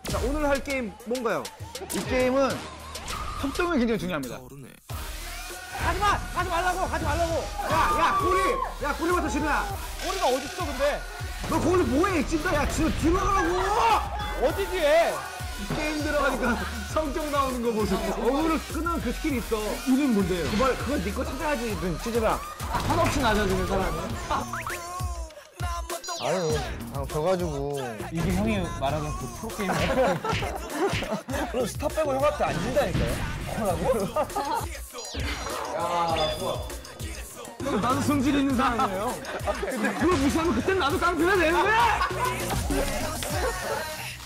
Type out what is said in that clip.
자, 오늘 할 게임 뭔가요? 이 게임은 협동이 굉장히 중요합니다. 가지마! 가지 말라고! 가지 말라고! 야, 꼬리! 야, 꼬리부터 진우야! 꼬리가 어딨어, 근데? 너 거기서 뭐해, 진짜! 야, 진우 들어가라고! 어디 뒤에? 게임 들어가니까 성격 나오는 거 보세요. 어그를 끄는 그 스킬이 있어. 이름 뭔데요? 그걸 네 거 찾아야지, 찌질아. 한없이 낮아지는 사람이. 아유, 져가지고. 이게 형이 말하는 그 프로게임. 그럼 스타 빼고 형한테 안 진다니까요? 뭐라고? 야, 좋아. 나도 성질 있는 사람이에요. 근데 그걸 무시하면 그땐 나도 깡패가 되는 거야!